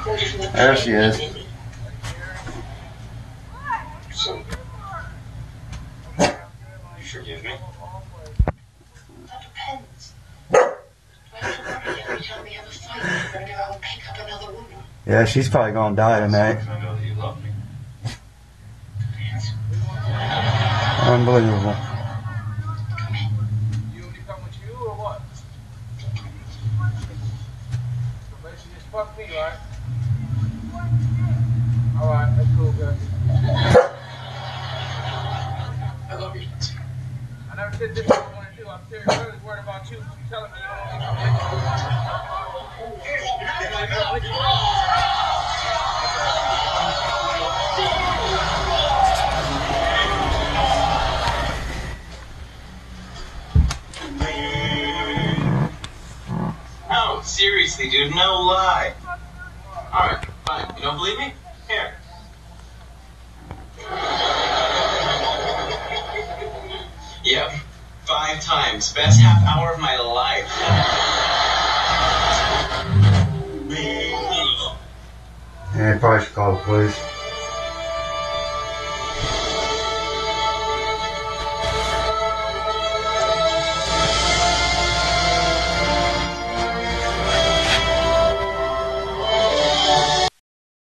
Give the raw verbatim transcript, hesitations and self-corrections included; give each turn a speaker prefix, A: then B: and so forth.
A: There she is.
B: So, you forgive me?
C: That depends. Do I have to worry every time we have a fight you're going to go and pick up another woman?
A: Yeah, she's probably gonna die tonight.
B: I know that you love me.
A: Unbelievable.
C: Come in.
D: You only come with you or what? So basically just fuck me, right? Alright, that's cool, good.
B: I love you.
D: I never said this is what I want to do. I'm serious. I'm really worried about you. You telling me you don't want me to come with you.
B: No, seriously, dude, no lie. Alright, fine. You don't believe me? Here. Yep, five times. Best half hour of my life.
A: Yeah, probably should call the police.